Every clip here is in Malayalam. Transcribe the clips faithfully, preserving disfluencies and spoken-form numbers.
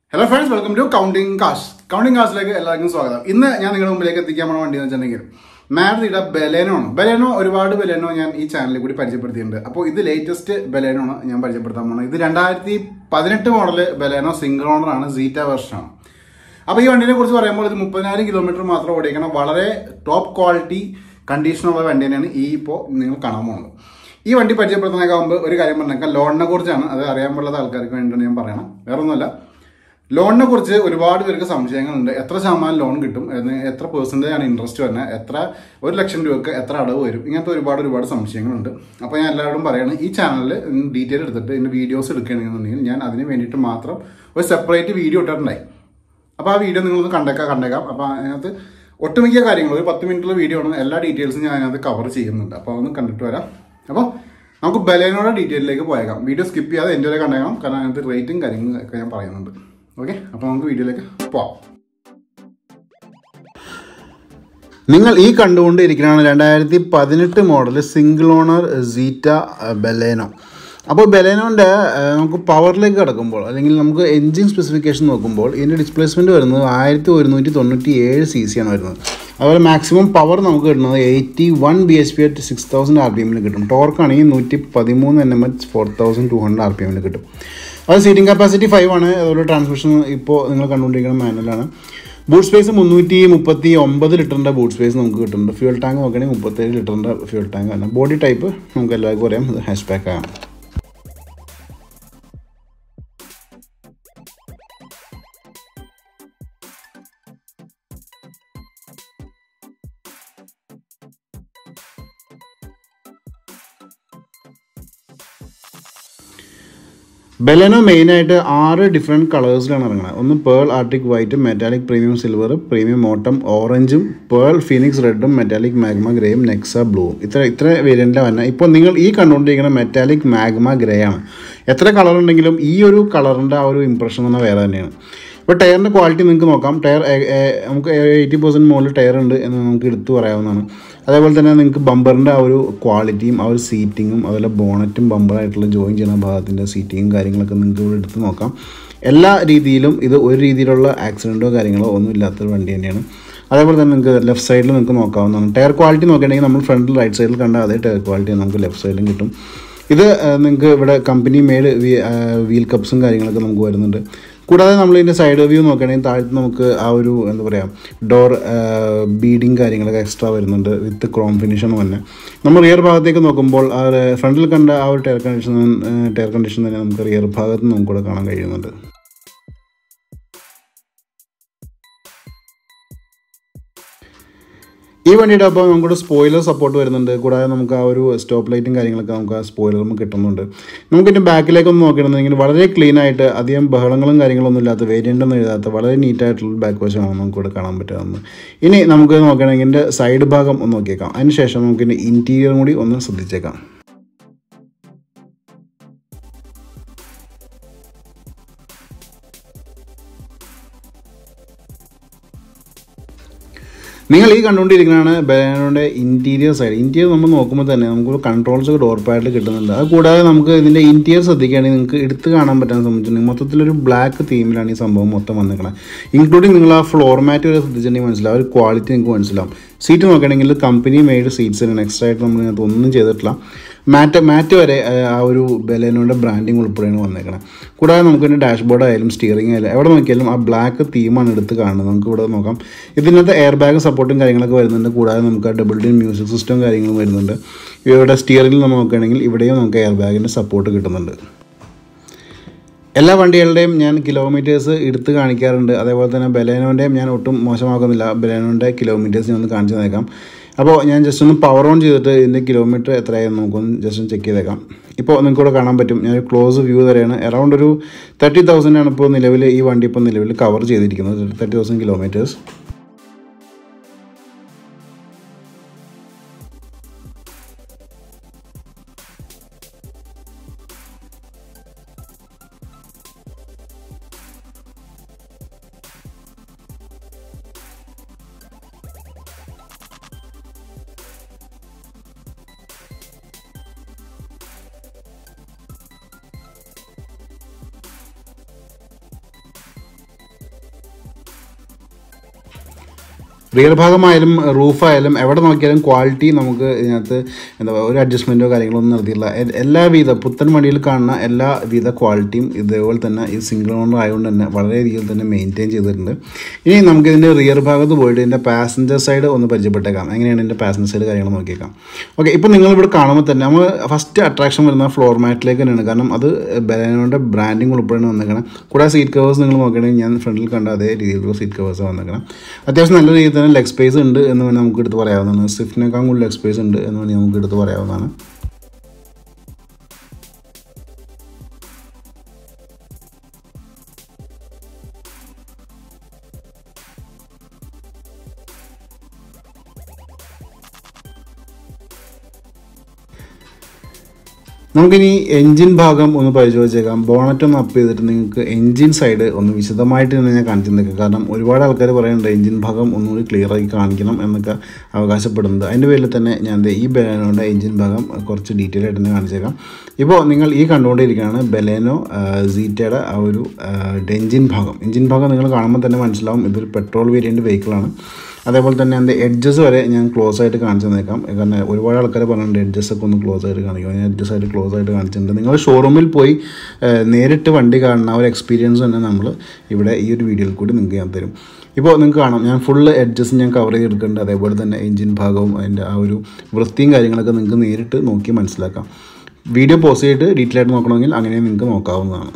Hello friends, welcome to Counting Cars. Counting Cars like എല്ലാവർക്കും സ്വാഗതം. ഇന്ന് ഞാൻ നിങ്ങളുടെ മുമ്പിലേക്ക് എത്തിക്കാൻ പോണ വണ്ടി എന്ന് വെച്ചിട്ടുണ്ടെങ്കിൽ മാരുതിയുടെ ബലേനോ ആണ്. ബലേനോ ഒരുപാട് ബലേനോ ഞാൻ ഈ ചാനലിൽ കൂടി പരിചയപ്പെടുത്തിയിട്ടുണ്ട്. അപ്പോൾ ഇത് ലേറ്റസ്റ്റ് ബലേനോ ആണ് ഞാൻ പരിചയപ്പെടുത്താൻ പോകുന്നത്. ഇത് രണ്ടായിരത്തി പതിനെട്ട് മോഡൽ ബലേനോ സിംഗിൾ ഓണർ ആണ്, സീറ്റ വെർഷൻ ആണ്. അപ്പോൾ ഈ വണ്ടിനെ കുറിച്ച് പറയുമ്പോൾ ഇത് മുപ്പതിനായിരം കിലോമീറ്റർ മാത്രം ഓടിക്കണം. വളരെ ടോപ്പ് ക്വാളിറ്റി കണ്ടീഷനുള്ള വണ്ടി തന്നെയാണ് ഈ ഇപ്പോൾ നിങ്ങൾ കാണാൻ പോകുന്നത്. ഈ വണ്ടി പരിചയപ്പെടുത്തുന്നതിനൊക്കെ മുമ്പ് ഒരു കാര്യം പറഞ്ഞേക്കാം, ലോണിനെ കുറിച്ചാണ്. അത് അറിയാൻ പാടുള്ള ആൾക്കാർക്ക് വേണ്ടിയിട്ടാണ് ഞാൻ പറയണം, വേറെ ഒന്നുമല്ല. ലോണിനെ കുറിച്ച് ഒരുപാട് പേർക്ക് സംശയങ്ങളുണ്ട്. എത്ര ശതമാനം ലോൺ കിട്ടും, എത്ര പെർസെൻറ്റേജ് ആണ് ഇൻട്രസ്റ്റ് വരുന്നത്, എത്ര ഒരു ലക്ഷം രൂപയ്ക്ക് എത്ര അടവ് വരും, ഇങ്ങനത്തെ ഒരുപാട് ഒരുപാട് സംശയങ്ങളുണ്ട്. അപ്പോൾ ഞാൻ എല്ലാവരോടും പറയുകയാണ്, ഈ ചാനലിൽ ഡീറ്റെയിൽ എടുത്തിട്ട് ഇതിൻ്റെ വീഡിയോസ് എടുക്കുകയാണെന്നുണ്ടെങ്കിൽ ഞാൻ അതിന് വേണ്ടിയിട്ട് മാത്രം ഒരു സെപ്പറേറ്റ് വീഡിയോ ഇട്ടിട്ടുണ്ടായി. അപ്പോൾ ആ വീഡിയോ നിങ്ങളൊന്ന് കണ്ടേക്കാം കണ്ടേക്കാം അപ്പോൾ അതിനകത്ത് ഒട്ടുമിക്ക കാര്യങ്ങൾ ഒരു പത്ത് മിനിറ്റുള്ള വീഡിയോ ആണ്, എല്ലാ ഡീറ്റെയിൽസും ഞാൻ അതിനകത്ത് കവർ ചെയ്യുന്നുണ്ട്. അപ്പോൾ അതൊന്ന് കണ്ടിട്ട് വരാം. അപ്പോൾ നമുക്ക് ബലേനോയുടെ ഡീറ്റെയിലേക്ക് പോയേക്കാം. വീഡിയോ സ്കിപ്പ് ചെയ്യാതെ എൻ്റെ വരെ കണ്ടേക്കാം, കാരണം അതിനകത്ത് റേറ്റും കാര്യങ്ങളും ഒക്കെ ഞാൻ പറയുന്നുണ്ട്. ഓക്കെ, അപ്പോൾ നമുക്ക് വീഡിയോയിലേക്ക് പോവാം. നിങ്ങൾ ഈ കണ്ടുകൊണ്ടിരിക്കുന്നതാണ് രണ്ടായിരത്തി പതിനെട്ട് model single owner Zeta Baleno. അപ്പോൾ ബലേനോൻ്റെ നമുക്ക് പവറിലേക്ക് കിടക്കുമ്പോൾ അല്ലെങ്കിൽ നമുക്ക് എൻജിൻ സ്പെസിഫിക്കേഷൻ നോക്കുമ്പോൾ ഇതിൻ്റെ ഡിസ്പ്ലേസ്മെൻറ്റ് വരുന്നത് ആയിരത്തി ഒരുന്നൂറ്റി തൊണ്ണൂറ്റി ഏഴ് സി സി ആണ് വരുന്നത്. അതുപോലെ മാക്സിമം പവർ നമുക്ക് കിട്ടുന്നത് eighty one B H P at six thousand R P എമ്മിൽ കിട്ടും. ടോർക്കാണെങ്കിൽ നൂറ്റി പതിമൂന്ന് N M H four thousand two hundred R P എമ്മിൽ കിട്ടും. അത് സീറ്റിംഗ് കപ്പാസിറ്റി ഫൈവ് ആണ്. അതുപോലെ ട്രാൻസ്മിഷൻ ഇപ്പോൾ നിങ്ങൾ കണ്ടുകൊണ്ടിരിക്കുന്ന മാനുവലാണ്. ബൂട്ട് സ്പേസ് മുന്നൂറ്റി മുപ്പത്തി ഒമ്പത് ലിറ്ററിൻ്റെ ബൂട്ട് സ്പേസ് നമുക്ക് കിട്ടുന്നുണ്ട്. ഫ്യൂൽ ടാങ്ക് നോക്കുകയാണെങ്കിൽ മുപ്പത്തേഴ് ലിറ്ററിൻ്റെ ഫ്യൂൽ ടാങ്ക് ആണ്. ബോഡി ടൈപ്പ് നമുക്ക് എല്ലാവർക്കും അറിയാം, ഇത് ഹാഷ് ബാക്ക് ആണ്. ബലേനോ മെയിനായിട്ട് ആറ് ഡിഫറെൻറ്റ് കളേഴ്സിലാണ് ഇറങ്ങുന്നത്. ഒന്ന് പേൾ ആർട്ടിക് വൈറ്റും, metallic premium silver, premium autumn ഓറഞ്ചും, പേൾ ഫിനിക്സ് റെഡും, മെറ്റാലിക് മാഗ്മ ഗ്രേയും, നെക്സ ബ്ലൂവും. ഇത്ര ഇത്ര വേരിയൻ്റാണ് വരുന്നത്. ഇപ്പോൾ നിങ്ങൾ ഈ കണ്ടുകൊണ്ടിരിക്കുന്ന മെറ്റാലിക് മാഗ്മ ഗ്രേ ആണ്. എത്ര കളർ ഉണ്ടെങ്കിലും ഈ ഒരു കളറിൻ്റെ ആ ഒരു ഇംപ്രഷൻ എന്ന് വേറെ തന്നെയാണ്. ഇപ്പോൾ ടയറിൻ്റെ ക്വാളിറ്റി നിങ്ങൾക്ക് നോക്കാം. ടയർ നമുക്ക് എയ്റ്റി പെർസെൻറ്റ് മുകളിൽ ടയർ ഉണ്ട് എന്ന് നമുക്ക് എടുത്തു പറയാവുന്നതാണ്. അതേപോലെ തന്നെ നിങ്ങൾക്ക് ബമ്പറിൻ്റെ ആ ഒരു ക്വാളിറ്റിയും ആ ഒരു സീറ്റിങ്ങും അതുപോലെ ബോണറ്റും ബമ്പറായിട്ടുള്ള ജോയിൻ ചെയ്യുന്ന ഭാഗത്തിൻ്റെ സീറ്റിങ്ങും കാര്യങ്ങളൊക്കെ നിങ്ങൾക്ക് ഇവിടെ എടുത്ത് നോക്കാം. എല്ലാ രീതിയിലും ഇത് ഒരു രീതിയിലുള്ള ആക്സിഡൻറ്റോ കാര്യങ്ങളോ ഒന്നും ഇല്ലാത്തൊരു വണ്ടി തന്നെയാണ്. അതേപോലെ തന്നെ നിങ്ങൾക്ക് ലെഫ്റ്റ് സൈഡിൽ നിങ്ങൾക്ക് നോക്കാവുന്നതാണ്. ടയർ ക്വാളിറ്റി നോക്കുകയാണെങ്കിൽ നമ്മൾ ഫ്രണ്ടിൽ റൈറ്റ് സൈഡിൽ കണ്ട അതേ ടയർ ക്വാളിറ്റി നമുക്ക് ലെഫ്റ്റ് സൈഡിലും കിട്ടും. ഇത് നിങ്ങൾക്ക് ഇവിടെ കമ്പനി മെയ്ഡ് വീൽ കപ്സും കാര്യങ്ങളൊക്കെ നമുക്ക് വരുന്നുണ്ട്. കൂടാതെ നമ്മളിതിൻ്റെ സൈഡ് വ്യൂ നോക്കുകയാണെങ്കിൽ താഴത്ത് നമുക്ക് ആ ഒരു എന്താ പറയുക ഡോർ ബീഡിങ് കാര്യങ്ങളൊക്കെ എക്സ്ട്രാ വരുന്നുണ്ട് വിത്ത് ക്രോം ഫിനിഷാണ് തന്നെ. നമ്മൾ റിയർ ഭാഗത്തേക്ക് നോക്കുമ്പോൾ ആ ഫ്രണ്ടിൽ കണ്ട ആ ഒരു ടയർ കണ്ടീഷൻ ടയർ കണ്ടീഷൻ തന്നെ നമുക്ക് റിയർ ഭാഗത്ത് നമുക്കിവിടെ കാണാൻ കഴിയുന്നുണ്ട്. ഈ വണ്ടിയുടെ അപ്പോൾ നമുക്കൊരു സ്പോയിലർ സപ്പോർട്ട് വരുന്നുണ്ട്. കൂടാതെ നമുക്ക് ആ ഒരു സ്റ്റോപ്പ് ലൈറ്റും കാര്യങ്ങളൊക്കെ നമുക്ക് ആ സ്പോയിലറും കിട്ടുന്നുണ്ട്. നമുക്കിൻ്റെ ബാക്കിലേക്കൊന്ന് നോക്കിയിട്ടുണ്ടെങ്കിൽ വളരെ ക്ലീൻ ആയിട്ട് അധികം ബഹളങ്ങളും കാര്യങ്ങളൊന്നും ഇല്ലാത്ത വേരിയൻ്റ് ഒന്നും എഴുതാത്ത വളരെ നീറ്റായിട്ടുള്ള ബാക്ക് വശമാണ് നമുക്കിവിടെ കാണാൻ പറ്റുന്നത്. ഇനി നമുക്ക് നോക്കുകയാണെങ്കിൽ ഇതിൻ്റെ സൈഡ് ഭാഗം ഒന്ന് നോക്കിയേക്കാം. അതിനുശേഷം നമുക്കിൻ്റെ ഇൻറ്റീരിയറും കൂടി ഒന്ന് ശ്രദ്ധിച്ചേക്കാം. നിങ്ങൾ ഈ കണ്ടുകൊണ്ടിരിക്കുന്നതാണ് ബലേനോയുടെ ഇൻറ്റീരിയർ സൈഡ്. ഇൻറ്റീരിയർ നമ്മൾ നോക്കുമ്പോൾ തന്നെ നമുക്ക് കൺട്രോൾസ് ഡോർ പാഡിൽ കിട്ടുന്നുണ്ട്. അത് കൂടാതെ നമുക്ക് ഇതിൻ്റെ ഇൻറ്റീരിയർ ശ്രദ്ധിക്കുകയാണെങ്കിൽ നിങ്ങൾക്ക് എടുത്ത് കാണാൻ പറ്റാൻ സംബന്ധിച്ചിട്ടുണ്ടെങ്കിൽ മൊത്തത്തിലൊരു ബ്ലാക്ക് തീമിലാണ് ഈ സംഭവം മൊത്തം വന്നിരിക്കുന്നത്. ഇൻക്ലൂഡിങ് നിങ്ങൾ ആ ഫ്ലോർ മാറ്റ് വരെ ശ്രദ്ധിച്ചിട്ടുണ്ടെങ്കിൽ മനസ്സിലാവും, ഒരു ക്വാളിറ്റി നിങ്ങൾക്ക് മനസ്സിലാവും. സീറ്റ് നോക്കുകയാണെങ്കിൽ കമ്പനി മെയ്ഡ് സീറ്റ്സ് തന്നെയാണ്. എക്സ്ട്രാ ആയിട്ട് നമ്മൾ ഇതിനകത്ത് ഒന്നും ചെയ്തിട്ടില്ല. മാറ്റ് മാറ്റ് വരെ ആ ഒരു ബലേനോയുടെ ബ്രാൻഡിങ് ഉൾപ്പെടെയാണ് വന്നേക്കുന്നത്. കൂടാതെ നമുക്കിതിൻ്റെ ഡാഷ്ബോർഡ് ആയാലും സ്റ്റിയറിംഗ് ആയാലും എവിടെ നോക്കിയാലും ആ ബ്ലാക്ക് തീമാണ് എടുത്ത് കാണുന്നത്. നമുക്ക് ഇവിടെ നോക്കാം. ഇതിനകത്ത് എയർ ബാഗ് സപ്പോർട്ടും കാര്യങ്ങളൊക്കെ വരുന്നുണ്ട്. കൂടാതെ നമുക്ക് ആ ഡബിൾ ഡിൻ മ്യൂസിക് സിസ്റ്റവും കാര്യങ്ങളും വരുന്നുണ്ട്. ഇവിടെ സ്റ്റിയറിംഗിൽ നമ്മൾ നോക്കുകയാണെങ്കിൽ ഇവിടെയും നമുക്ക് എയർ ബാഗിൻ്റെ സപ്പോർട്ട് കിട്ടുന്നുണ്ട്. എല്ലാ വണ്ടികളുടെയും ഞാൻ കിലോമീറ്റേഴ്സ് എടുത്ത് കാണിക്കാറുണ്ട്. അതേപോലെ തന്നെ ബലേനോൻ്റെയും ഞാൻ ഒട്ടും മോശമാക്കുന്നില്ല. ബലേനോൻ്റെ കിലോമീറ്റേഴ്സ് ഞാൻ ഒന്ന് കാണിച്ചു തന്നേക്കാം. അപ്പോൾ ഞാൻ ജസ്റ്റ് ഒന്ന് പവർ ഓൺ ചെയ്തിട്ട് ഇതിൻ്റെ കിലോമീറ്റർ എത്രയായെന്ന് നമുക്കൊന്ന് ജസ്റ്റ് ഒന്ന് ചെക്ക് ചെയ്തേക്കാം. ഇപ്പോൾ നിങ്ങൾക്കിവിടെ കാണാൻ പറ്റും, ഞാനൊരു ക്ലോസ് വ്യൂ തരെയാണ്. അറൗണ്ട് ഒരു തേർട്ടി തൗസൻഡാണ് ഇപ്പോൾ നിലവിൽ ഈ വണ്ടി ഇപ്പോൾ നിലവിൽ കവർ ചെയ്തിരിക്കുന്നത്. Thirty thousand kilometres. റിയർ ഭാഗമായാലും റൂഫായാലും എവിടെ നോക്കിയാലും ക്വാളിറ്റി നമുക്ക് ഇതിനകത്ത് എന്താ പറയുക ഒരു അഡ്ജസ്റ്റ്മെൻറ്റോ കാര്യങ്ങളോ ഒന്നും നടത്തിയില്ല. എല്ലാവിധ പുത്തൻ വണ്ടിയിൽ കാണുന്ന എല്ലാവിധ ക്വാളിറ്റിയും ഇതേപോലെ തന്നെ ഈ സിംഗിൾ ഓണർ ആയതുകൊണ്ട് തന്നെ വളരെ രീതിയിൽ തന്നെ മെയിൻറ്റെയിൻ ചെയ്തിട്ടുണ്ട്. ഇനി നമുക്കിതിൻ്റെ റിയർ ഭാഗത്ത് പോയിട്ട് ഇതിൻ്റെ പാസഞ്ചർ സൈഡ് ഒന്ന് പരിചയപ്പെട്ടേക്കാം. എങ്ങനെയാണ് ഇതിൻ്റെ പാസഞ്ചർ സൈഡ് കാര്യങ്ങൾ നോക്കിയേക്കാം. ഓക്കെ, ഇപ്പോൾ നിങ്ങളിവിടെ കാണുമ്പോൾ തന്നെ നമ്മൾ ഫസ്റ്റ് അട്രാക്ഷൻ വരുന്ന ഫ്ലോർ മാറ്റിലേക്ക് തന്നെയാണ്. കാരണം അത് ബലേനോയുടെ ബ്രാൻഡിങ് ഉൾപ്പെടെ വന്നേക്കണം. കൂടാതെ സീറ്റ് കവേഴ്സ് നിങ്ങൾ നോക്കുകയാണെങ്കിൽ ഞാൻ ഫ്രണ്ടിൽ കണ്ട അതേ രീതിയിലുള്ള സീറ്റ് കവേഴ്സ് വന്നേക്കണം. അത്യാവശ്യം നല്ല രീതിയിൽ തന്നെ ലെഗ് സ്പേസ് ഉണ്ട് എന്ന് വേണമെങ്കിൽ നമുക്ക് എടുത്ത് പറയാവുന്നതാണ്. സ്വിഫ്റ്റിനേക്കാൾ കൂടുതൽ ലെഗ് സ്പേസ് ഉണ്ട് എന്ന് വേണമെങ്കിൽ നമുക്ക് എടുത്ത് പറയാവുന്നതാണ്. നമുക്കിനി എൻജിൻ ഭാഗം ഒന്ന് പരിശോധിച്ചേക്കാം. ബോണറ്റ് ഒന്ന് അപ്പ് ചെയ്തിട്ട് നിങ്ങൾക്ക് എൻജിൻ സൈഡ് ഒന്ന് വിശദമായിട്ട് തന്നെ ഞാൻ കാണിച്ചു തന്നേക്കാം. കാരണം ഒരുപാട് ആൾക്കാർ പറയുന്നുണ്ട് എൻജിൻ ഭാഗം ഒന്നുകൂടി ക്ലിയർ ആക്കി കാണിക്കണം എന്നൊക്കെ അവകാശപ്പെടുന്നത്. അതിൻ്റെ പേരിൽ തന്നെ ഞാൻ ഈ ബലേനോയുടെ എൻജിൻ ഭാഗം കുറച്ച് ഡീറ്റെയിൽ ആയിട്ട് തന്നെ കാണിച്ചേക്കാം. ഇപ്പോൾ നിങ്ങൾ ഈ കണ്ടുകൊണ്ടിരിക്കുകയാണ് ബലേനോ സീറ്റയുടെ ആ ഒരു എൻജിൻ ഭാഗം. എൻജിൻ ഭാഗം നിങ്ങൾ കാണുമ്പോൾ തന്നെ മനസ്സിലാവും ഇതൊരു പെട്രോൾ വേരിയൻറ്റ് വെഹിക്കിളാണ്. അതേപോലെ തന്നെ എൻ്റെ എഡ്ജസ് വരെ ഞാൻ ക്ലോസ് ആയിട്ട് കാണിച്ചു തന്നേക്കാം. കാരണം ഒരുപാട് ആൾക്കാർ പറഞ്ഞിട്ടുണ്ട് എഡ്ജസൊക്കെ ഒന്ന് ക്ലോസ് ആയിട്ട് കാണിക്കും. ഞാൻ എഡ്ജസ് ആയിട്ട് ക്ലോസ് ആയിട്ട് കാണിച്ചിട്ടുണ്ട്. നിങ്ങൾ ഷോറൂമിൽ പോയി നേരിട്ട് വണ്ടി കാണുന്ന ഒരു എക്സ്പീരിയൻസ് തന്നെ നമ്മൾ ഇവിടെ ഈ ഒരു വീഡിയോയിൽ കൂടി നിങ്ങൾക്ക് ഞാൻ തരും. ഇപ്പോൾ നിങ്ങൾക്ക് കാണാം ഞാൻ ഫുള്ള് എഡ്ജസ് ഞാൻ കവർ ചെയ്തെടുക്കുന്നുണ്ട്. അതേപോലെ തന്നെ എൻജിൻ ഭാഗവും അതിൻ്റെ ആ ഒരു വൃത്തിയും കാര്യങ്ങളൊക്കെ നിങ്ങൾക്ക് നേരിട്ട് നോക്കി മനസ്സിലാക്കാം. വീഡിയോ പോസ് ചെയ്തിട്ട് ഡീറ്റെയിൽ ആയിട്ട് നോക്കണമെങ്കിൽ അങ്ങനെ നിങ്ങൾക്ക് നോക്കാവുന്നതാണ്.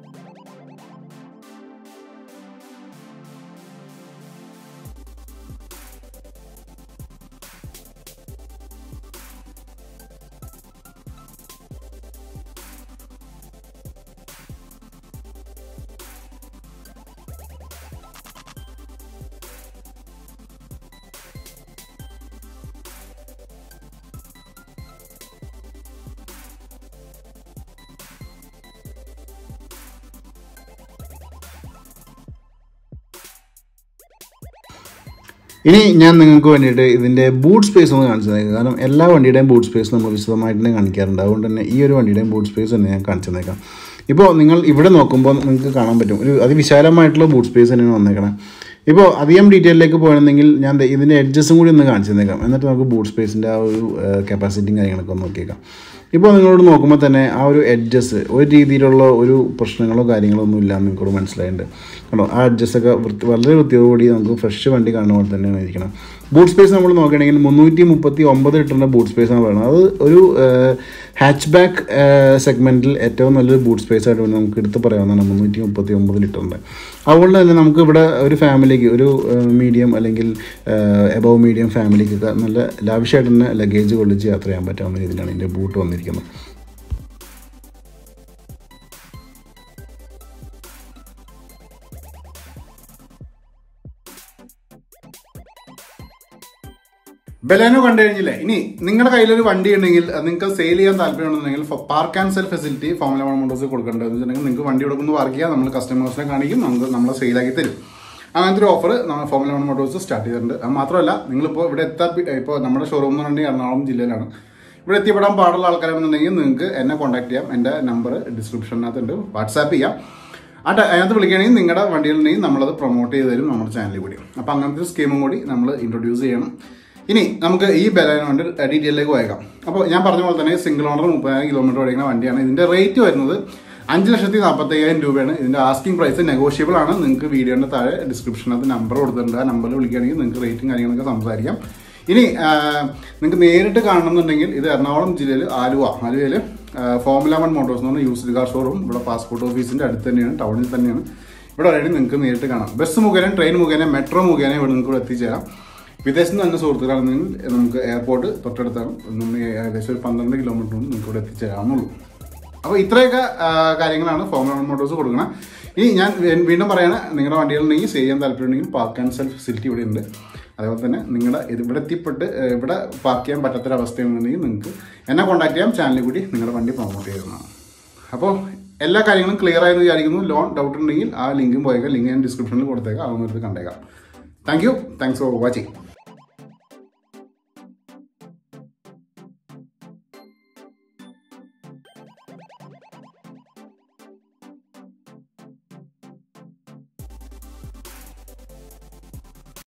ഇനി ഞാൻ നിങ്ങൾക്ക് വേണ്ടിയിട്ട് ഇതിൻ്റെ ബൂട്ട് സ്പേസ് ഒന്ന് കാണിച്ചു തന്നേക്കാം. കാരണം എല്ലാ വണ്ടിയുടെയും ബൂട്ട് സ്പേസ് നമ്മൾ വിശദമായിട്ട് തന്നെ കാണിക്കാറുണ്ട്. അതുകൊണ്ട് തന്നെ ഈ ഒരു വണ്ടിയുടെയും ബൂട്ട് സ്പേസ് തന്നെ ഞാൻ കാണിച്ചു തന്നേക്കാം. ഇപ്പോൾ നിങ്ങൾ ഇവിടെ നോക്കുമ്പോൾ നിങ്ങൾക്ക് കാണാൻ പറ്റും ഒരു അതിവിശാലമായിട്ടുള്ള ബൂട്ട് സ്പേസ് തന്നെയാണ് വന്നേക്കണം. ഇപ്പോൾ അധികം ഡീറ്റെയിലേക്ക് പോകണമെങ്കിൽ ഞാൻ ഇതിൻ്റെ എഡ്ജസും കൂടി ഒന്ന് കാണിച്ചു തന്നേക്കാം. എന്നിട്ട് നമുക്ക് ബൂട്ട് സ്പേസിൻ്റെ ആ ഒരു കപ്പാസിറ്റിയും കാര്യങ്ങളൊക്കെ ഒന്ന് നോക്കിയേക്കാം. ഇപ്പോൾ നിങ്ങളോട് നോക്കുമ്പോൾ തന്നെ ആ ഒരു എഡ്ജസ് ഒരു രീതിയിലുള്ള ഒരു പ്രശ്നങ്ങളോ കാര്യങ്ങളോ ഒന്നും ഇല്ലാന്ന് നിങ്ങൾക്കോട് മനസ്സിലായിട്ടുണ്ട്. കണ്ടോ, ആ എഡ്ജസൊക്കെ വൃത്തി വളരെ വൃത്തിയോടുകൂടി നമുക്ക് ഫ്രഷ് വണ്ടി കാണുന്ന പോലെ തന്നെയാണ് ഇരിക്കണം. ബൂട്ട് സ്പേസ് നമ്മൾ നോക്കുകയാണെങ്കിൽ മുന്നൂറ്റി മുപ്പത്തി ഒമ്പത് ലിറ്ററിൻ്റെ ബൂട്ട് സ്പേസാണ് പറയുന്നത്. അത് ഒരു ഹാച്ച് ബാക്ക് സെഗ്മെൻറ്റിൽ ഏറ്റവും നല്ലൊരു ബൂട്ട് സ്പേസ് ആയിട്ട് നമുക്ക് എടുത്ത് പറയാവുന്നതാണ് മുന്നൂറ്റി മുപ്പത്തി ഒമ്പത് ലിറ്ററിൻ്റെ. അതുകൊണ്ട് തന്നെ നമുക്ക് ഇവിടെ ഒരു ഫാമിലിക്ക് ഒരു മീഡിയം അല്ലെങ്കിൽ എബവ് മീഡിയം ഫാമിലിക്കൊക്കെ നല്ല ലാവിഷായിട്ട് തന്നെ ലഗേജ് കൊള്ളിച്ച് യാത്ര ചെയ്യാൻ പറ്റാവുന്ന രീതിയിലാണ് ഇതിൻ്റെ ബൂട്ട് വന്നിരിക്കുന്നത്. ബലേനോ കണ്ടു കഴിഞ്ഞില്ലേ? ഇനി നിങ്ങളുടെ കയ്യിലൊരു വണ്ടി ഉണ്ടെങ്കിൽ നിങ്ങൾക്ക് സെയിൽ ചെയ്യാൻ താല്പര്യമുണ്ടെങ്കിൽ park and sell facility Formula One Motors കൊടുക്കേണ്ടത് വെച്ചിട്ടുണ്ടെങ്കിൽ നിങ്ങൾക്ക് വണ്ടി കൊടുക്കുന്ന പാർക്ക് ചെയ്യാം, നമ്മൾ കസ്റ്റമേഴ്സിനെ കാണിക്കും, നമുക്ക് നമ്മളെ സെയിലാക്കി തരും. അങ്ങനത്തെ ഒരു ഓഫർ നമ്മൾ ഫോമുല വൺ മോട്ടോഴ്സ് സ്റ്റാർട്ട് ചെയ്തിട്ടുണ്ട്. അത് മാത്രമല്ല നിങ്ങളിപ്പോൾ ഇവിടെ എത്താൻ ഇപ്പോൾ നമ്മുടെ ഷോറൂം എന്ന് പറഞ്ഞിട്ടുണ്ടെങ്കിൽ എറണാകുളം ജില്ലയിലാണ്. ഇവിടെ എത്തിപ്പെടാൻ പാടുള്ള ആൾക്കാരാണെന്നുണ്ടെങ്കിൽ നിങ്ങൾക്ക് എന്നെ കോൺടാക്ട് ചെയ്യാം. എൻ്റെ നമ്പർ ഡിസ്ക്രിപ്ഷനകത്തുണ്ട്, വാട്സാപ്പ് ചെയ്യാം. ആ അതിനകത്ത് വിളിക്കുകയാണെങ്കിൽ നിങ്ങളുടെ വണ്ടികളുണ്ടെങ്കിൽ നമ്മളത് പ്രൊമോട്ട് ചെയ്ത് തരും നമ്മുടെ ചാനലിൽ കൂടി. അപ്പോൾ അങ്ങനത്തെ ഒരു സ്കീമും കൂടി നമ്മൾ ഇൻട്രൊഡ്യൂസ് ചെയ്യണം. ഇനി നമുക്ക് ഈ ബലേനോന്റെ ഡീറ്റെയിലേക്ക് പോയേക്കാം. അപ്പോൾ ഞാൻ പറഞ്ഞ പോലെ തന്നെ സിംഗിൾ ഓണർ മുപ്പതിനായിരം കിലോമീറ്റർ ഓടിക്കുന്ന വണ്ടിയാണ്. ഇതിന്റെ റേറ്റ് വരുന്നത് അഞ്ച് ലക്ഷത്തി നാൽപ്പത്തി അയ്യായിരം രൂപയാണ്. ഇതിന്റെ ആസ്കിംഗ് പ്രൈസ് നെഗോഷ്യബിൾ ആണ്. നിങ്ങൾക്ക് വീഡിയോന്റെ താഴെ ഡിസ്ക്രിപ്ഷനകത്ത് നമ്പർ കൊടുത്തിട്ടുണ്ട്. ആ നമ്പറിൽ വിളിക്കുകയാണെങ്കിൽ നിങ്ങൾക്ക് റേറ്റും കാര്യങ്ങളൊക്കെ സംസാരിക്കാം. ഇനി നിങ്ങൾക്ക് നേരിട്ട് കാണണമെന്നുണ്ടെങ്കിൽ ഇത് എറണാകുളം ജില്ലയിൽ ആലുവ ആലുവയിൽ ഫോമുല വൺ മോട്ടോഴ്സ് എന്ന് പറഞ്ഞ യൂസ്ഡ് കാർ ഷോറൂം ഇവിടെ പാസ്പോർട്ട് ഓഫീസിന്റെ അടുത്ത് തന്നെയാണ്, ടൗണിൽ തന്നെയാണ്. ഇവിടെ വരെയും നിങ്ങൾക്ക് നേരിട്ട് കാണാം. ബസ് മുഖേന, ട്രെയിൻ മുഖേന, മെട്രോ മുഖേന ഇവിടെ നിങ്ങൾക്ക് ഇവിടെ എത്തിച്ചേരാം. വിദേശത്ത് നിന്ന് തന്നെ സുഹൃത്തുക്കളാണെന്നെങ്കിൽ നമുക്ക് എയർപോർട്ട് തൊട്ടടുത്താണ്. ഏകദേശം ഒരു പന്ത്രണ്ട് കിലോമീറ്റർ കൊണ്ട് നിങ്ങൾക്ക് ഇവിടെ എത്തിച്ചേരാവുന്നുള്ളൂ. അപ്പോൾ ഇത്രയൊക്കെ കാര്യങ്ങളാണ് ഫോമുല വൺ മോട്ടോഴ്സ് കൊടുക്കണം. ഇനി ഞാൻ വീണ്ടും പറയാണ്, നിങ്ങളുടെ വണ്ടികളുണ്ടെങ്കിൽ സെയിൽ ചെയ്യാൻ താല്പര്യമുണ്ടെങ്കിൽ പാർക്ക് ആൻഡ് സെൽ ഫെസിലിറ്റി ഇവിടെ ഉണ്ട്. അതേപോലെ തന്നെ നിങ്ങളുടെ ഇത് ഇവിടെ എത്തിപ്പെട്ട് ഇവിടെ പാർക്ക് ചെയ്യാൻ പറ്റാത്തൊരവസ്ഥയുണ്ടെങ്കിൽ നിങ്ങൾക്ക് എന്നെ കോൺടാക്ട് ചെയ്യാം. ചാനലിൽ കൂടി നിങ്ങളുടെ വണ്ടി പ്രൊമോട്ട് ചെയ്യുന്നതാണ്. അപ്പോൾ എല്ലാ കാര്യങ്ങളും ക്ലിയർ ആയെന്ന് വിചാരിക്കുന്നു. ലോൺ ഡൗട്ട് ഉണ്ടെങ്കിൽ ആ ലിങ്കും പോയേക്കാം. ലിങ്ക് ഞാൻ ഡിസ്ക്രിപ്ഷനിൽ കൊടുത്തേക്കാം. അതൊന്നും എടുത്ത് കണ്ടേക്കാം. Thank you. Thanks for watching.